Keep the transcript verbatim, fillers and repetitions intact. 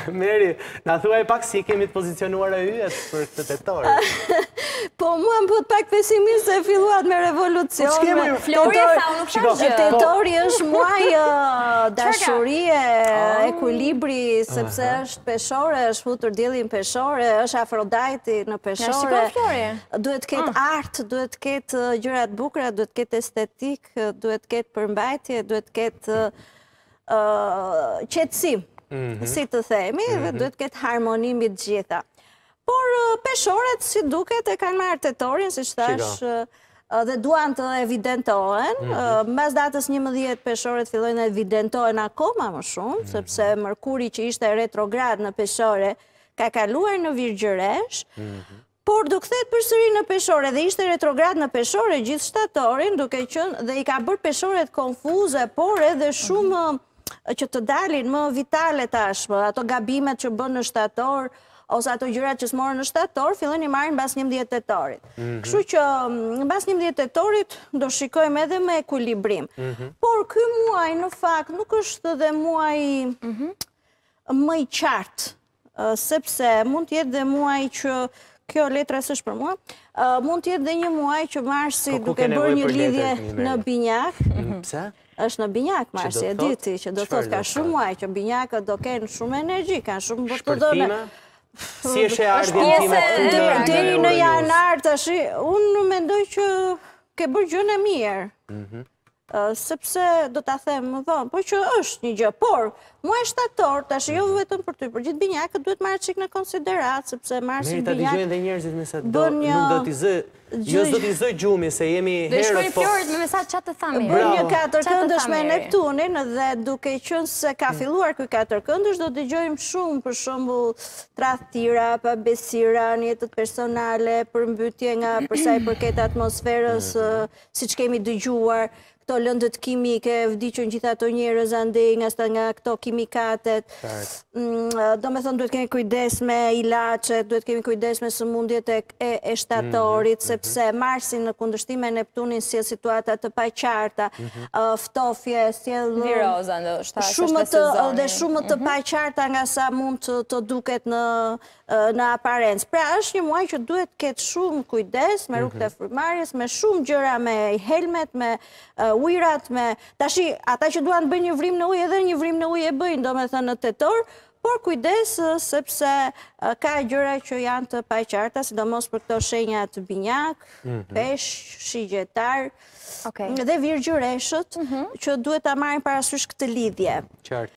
Meri, na thuaj pak si kemi të pozicionuar e yjet për këtë tetor. Po mua më put pak pesimisht se filluat me revolucion. Flori e tha, nuk thash gjë. Tetori është muaj dashurie, ekuilibri, sepse është peshore, është futur diellin peshore, është Afrodajti në peshore. Duhet të ketë art, duhet të ketë gjëra të bukura, duhet të ketë estetik, duhet të ketë përmbajtje, duhet të ketë qetësim, si të themi, dhe duhet të ketë harmoni mbi të gjitha. Por peshoret, si duket, e kanë marrë tetorin, si që thash, dhe duan të evidentohen. Mbas datës njëmbëdhjetë peshoret fillojnë të evidentohen akoma më shumë, sepse Mërkuri që ishte retrograd në peshore ka kaluar në virgjëresh, por do kthehet përsëri në peshore dhe ishte retrograd në peshore gjithë shtatorin, duke qenë dhe i ka bërë peshoret konfuze, por edhe shumë që të dalin më vitale tashmë, ato gabimet që bën në shtator, ose ato gjërat që s'morën në shtator, fillojnë i marrin mbas njëmbëdhjetë tetorit. Kështu që mbas njëmbëdhjetë tetorit do shikojmë edhe me ekuilibrim. Por ky muaj në fakt nuk është edhe muaj më i qartë, sepse mund të jetë dhe muaj që kjo letra s'është për mua, mund të jetë dhe një muaj që Marsi duke bërë një lidhje në binjak. Pse? Është në binjak, Marsi, e diti, që do thot ka shumë muaj, që binjakët do kenë shumë energji, kanë shumë bërtëdone. Si është e ardhjen time këtu? Deri në janar tash, unë mendoj që ke bërë gjën e mirë. Sepse do ta them më vonë, po që është një gjë, por muaj shtator tash jo vetëm për ty, për gjithë binjakët duhet marrë çik në konsiderat, sepse Marsi binjak. Merita dëgjojnë dhe njerëzit nëse do nuk do t'i zë, jo s'do t'i zë gjumi se jemi herët. Do shkruaj Florit me mesazh çfarë të thamë. Bën një katërkëndësh me Neptunin dhe duke qenë se ka filluar ky katërkëndësh do dëgjojmë shumë për shembull tradhtira, pabesira në jetët personale, përmbytje nga për sa i përket atmosferës, siç kemi dëgjuar. Këto lëndët kimike, vdiqën gjitha ato njerëz andej nga nga këto kimikatet. Do me thonë duhet kemi kujdes me ilaçet, duhet kemi kujdes me sëmundjet e shtatorit, sepse Marsi në kundërshtim me Neptunin sjell situata të paqarta, ftofje, sjell viroza ndoshta, shumë të dhe shumë të paqarta nga sa mund të duket në në aparencë. Pra është një muaj që duhet ketë shumë kujdes me rrugët e frymarrjes, me shumë gjëra, me helmet, me ujrat, me tashi ata që duan të bëjnë një vrim në ujë edhe një vrim në ujë e bëjnë, domethënë në tetor, por kujdes sepse ka gjëra që janë të paqarta, sidomos për këto shenja të binjak, pesh, shigjetar, dhe virgjëreshët që duhet ta marrin parasysh këtë lidhje.